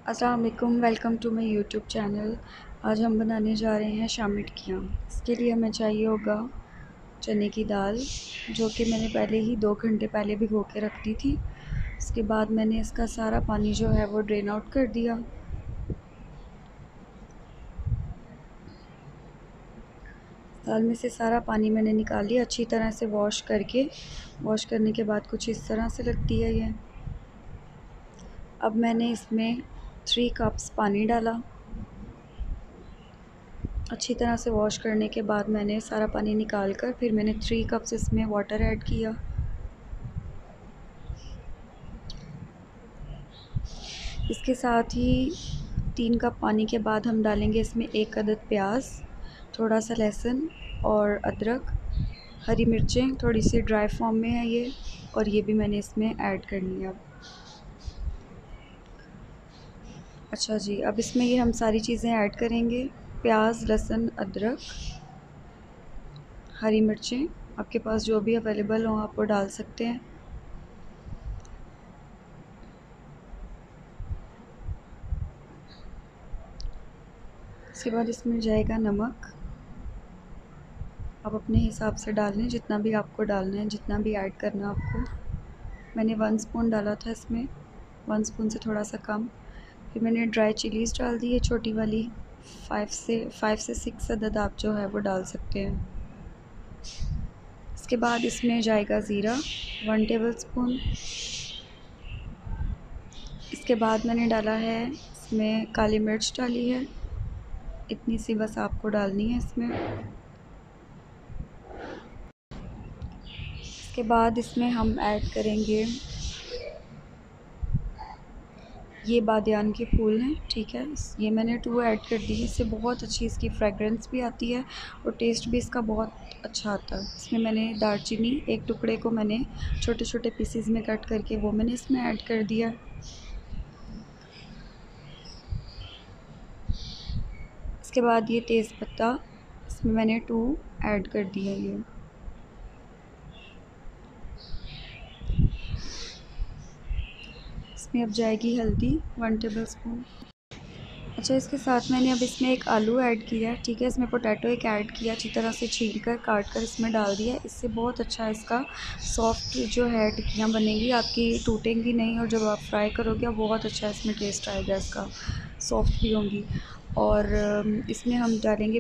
अस्सलाम वालेकुम, welcome to my YouTube channel. आज हम बनाने जा रहे हैं शामी टिक्कियाँ। इसके लिए हमें चाहिए होगा चने की दाल, जो कि मैंने पहले ही 2 घंटे पहले भिगो के रख दी थी। उसके बाद मैंने इसका सारा पानी जो है वो ड्रेन आउट कर दिया। दाल में से सारा पानी मैंने निकाल लिया, अच्छी तरह से वॉश करने के बाद कुछ इस तरह से लगती है ये। अब मैंने इसमें 3 कप्स पानी डाला। अच्छी तरह से वॉश करने के बाद मैंने सारा पानी निकाल कर फिर मैंने 3 कप्स इसमें वाटर ऐड किया। इसके साथ ही 3 कप पानी के बाद हम डालेंगे इसमें 1 अदद प्याज, थोड़ा सा लहसुन और अदरक, हरी मिर्चें थोड़ी सी ड्राई फॉर्म में है ये, और ये भी मैंने इसमें ऐड करनी है अब। अच्छा जी, अब इसमें ये हम सारी चीज़ें ऐड करेंगे। प्याज, लहसुन, अदरक, हरी मिर्चें, आपके पास जो भी अवेलेबल हो आप वो डाल सकते हैं। इसके बाद इसमें जाएगा नमक। आप अपने हिसाब से डाल लें, जितना भी आपको डालना है, जितना भी ऐड करना है आपको। मैंने 1 स्पून डाला था इसमें, 1 स्पून से थोड़ा सा कम। फिर मैंने ड्राई चिलीज़ डाल दी है छोटी वाली, 5 से 6 अदद आप जो है वो डाल सकते हैं। इसके बाद इसमें जाएगा ज़ीरा 1 टेबल स्पून। इसके बाद मैंने डाला है इसमें काली मिर्च डाली है, इतनी सी बस आपको डालनी है इसमें। इसके बाद इसमें हम ऐड करेंगे, ये बादियान के फूल हैं, ठीक है। ये मैंने 2 ऐड कर दी है, इससे बहुत अच्छी इसकी फ्रेगरेंस भी आती है और टेस्ट भी इसका बहुत अच्छा आता है। इसमें मैंने दालचीनी, एक टुकड़े को मैंने छोटे छोटे पीसेस में कट करके वो मैंने इसमें ऐड कर दिया। इसके बाद ये तेज़पत्ता, इसमें मैंने 2 ऐड कर दिया ये। इसमें अब जाएगी हल्दी 1 टेबल स्पून। अच्छा, इसके साथ मैंने अब इसमें एक आलू ऐड किया, ठीक है। इसमें पोटैटो एक ऐड किया, अच्छी तरह से छील कर काट कर इसमें डाल दिया। इससे बहुत अच्छा इसका सॉफ्ट जो है टिक्कियाँ बनेगी, आपकी टूटेंगी नहीं, और जब आप फ्राई करोगे बहुत अच्छा इसमें टेस्ट आएगा इसका, सॉफ्ट भी होंगी। और इसमें हम डालेंगे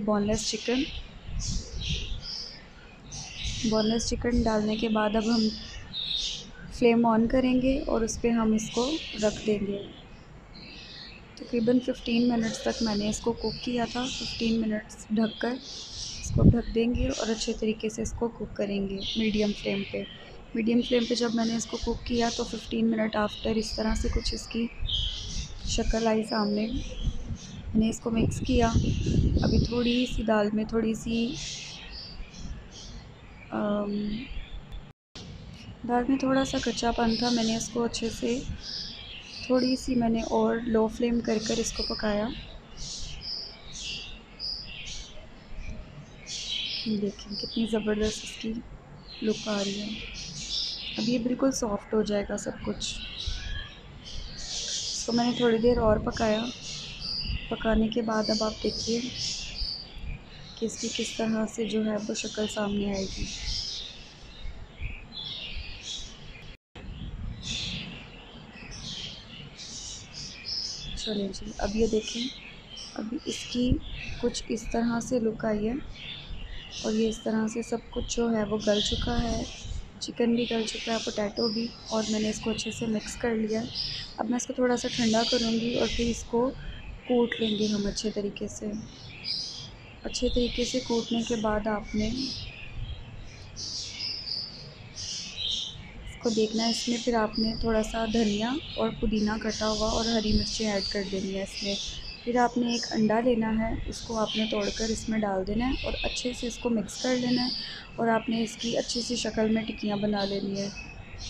बोनलेस चिकन डालने के बाद अब हम फ्लेम ऑन करेंगे और उस पर हम इसको रख देंगे। तकरीबन 15 मिनट्स तक मैंने इसको कुक किया था। 15 मिनट्स ढककर इसको ढक देंगे और अच्छे तरीके से इसको कुक करेंगे मीडियम फ्लेम पे। मीडियम फ्लेम पे जब मैंने इसको कुक किया तो 15 मिनट आफ्टर इस तरह से कुछ इसकी शक्ल आई सामने। मैंने इसको मिक्स किया। अभी थोड़ी सी दाल में थोड़ी सी दाल में थोड़ा सा कच्चापन था, मैंने इसको अच्छे से थोड़ी सी मैंने और लो फ्लेम कर कर इसको पकाया। देखें कितनी ज़बरदस्त इसकी लुक आ रही है। अब ये बिल्कुल सॉफ्ट हो जाएगा सब कुछ। इसको मैंने थोड़ी देर और पकाया। पकाने के बाद अब आप देखिए कि इसकी किस तरह से जो है वो शक्ल सामने आएगी। चलिए जी, अब ये देखें, अभी इसकी कुछ इस तरह से लुक आई है और ये इस तरह से सब कुछ जो है वो गल चुका है। चिकन भी गल चुका है, पोटैटो भी, और मैंने इसको अच्छे से मिक्स कर लिया है। अब मैं इसको थोड़ा सा ठंडा करूँगी और फिर इसको कूट लेंगे हम अच्छे तरीके से। अच्छे तरीके से कूटने के बाद आपने इसको देखना है। इसमें फिर आपने थोड़ा सा धनिया और पुदीना कटा हुआ और हरी मिर्चें ऐड कर देनी है इसमें। फिर आपने एक अंडा लेना है, इसको आपने तोड़कर इसमें डाल देना है और अच्छे से इसको मिक्स कर लेना है, और आपने इसकी अच्छी सी शक्ल में टिक्कियाँ बना लेनी है।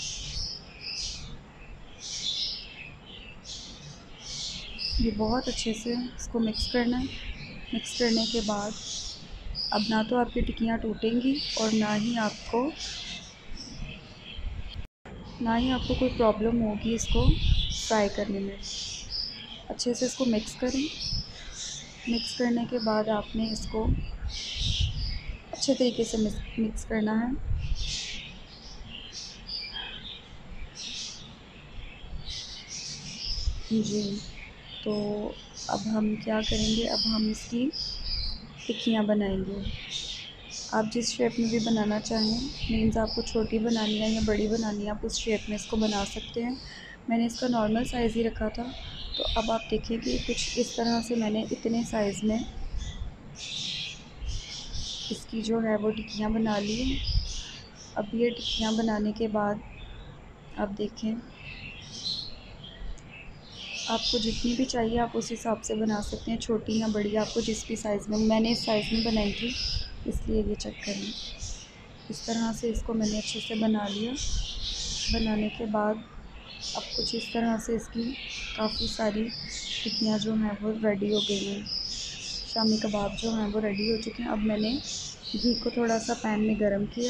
ये बहुत अच्छे से इसको मिक्स करना है। मिक्स करने के बाद अब ना तो आपकी टिक्कियाँ टूटेंगी और ना ही आपको कोई प्रॉब्लम होगी इसको फ्राई करने में। अच्छे से इसको मिक्स करें। मिक्स करने के बाद आपने इसको अच्छे तरीके से मिक्स करना है। जी, तो अब हम क्या करेंगे, अब हम इसकी टिक्कियाँ बनाएंगे। आप जिस शेप में भी बनाना चाहें, मीन्स आपको छोटी बनानी है या बड़ी बनानी है, आप उस शेप में इसको बना सकते हैं। मैंने इसका नॉर्मल साइज़ ही रखा था। तो अब आप देखें कि कुछ इस तरह से मैंने इतने साइज़ में इसकी जो है वो टिक्कियाँ बना ली हैं। अब ये टिक्कियाँ बनाने के बाद आप देखें, आपको जितनी भी चाहिए आप उस हिसाब से बना सकते हैं, छोटी या बड़ी, आपको जिस भी साइज़ में। मैंने इस साइज़ में बनाई थी, इसलिए ये चेक करें। इस तरह से इसको मैंने अच्छे से बना लिया। बनाने के बाद अब कुछ इस तरह से इसकी काफ़ी सारी टिक्कियाँ जो हैं वो रेडी हो गई हैं। शामी कबाब जो हैं वो रेडी हो चुके हैं। अब मैंने घी को थोड़ा सा पैन में गरम किया।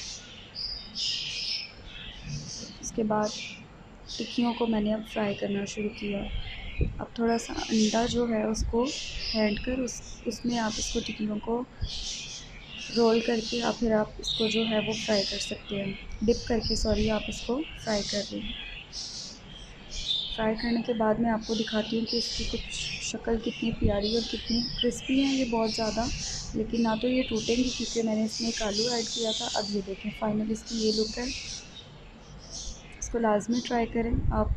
उसके बाद टिक्कियों को मैंने अब फ्राई करना शुरू किया। अब थोड़ा सा अंडा जो है उसको ऐड कर उसमें आप इसको टिक्कियों को रोल करके या फिर आप इसको जो है वो फ्राई कर सकते हैं, डिप करके, सॉरी, आप इसको फ्राई कर दें। फ्राई करने के बाद मैं आपको दिखाती हूँ कि इसकी कुछ शक्ल कितनी प्यारी और कितनी क्रिस्पी है ये बहुत ज़्यादा, लेकिन ना तो ये टूटेंगी क्योंकि मैंने इसमें एक आलू ऐड किया था। अब ये देखें फाइनल इसकी ये लुक है। इसको लाजमी ट्राई करें आप,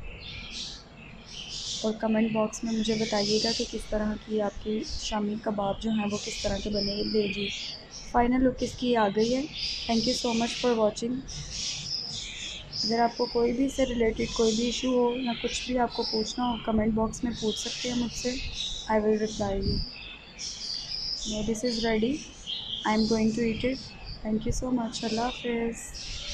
और कमेंट बॉक्स में मुझे बताइएगा कि किस तरह की आपकी शामी कबाब जो हैं वो किस तरह के बने। ले जी, फाइनल लुक इसकी आ गई है। Thank you so much for watching. अगर आपको कोई भी इससे रिलेटेड कोई भी इशू हो या कुछ भी आपको पूछना हो, कमेंट बॉक्स में पूछ सकते हैं मुझसे। I will reply you. No, this is ready, I am going to eat it. Thank you so much. Allah हाफिज़।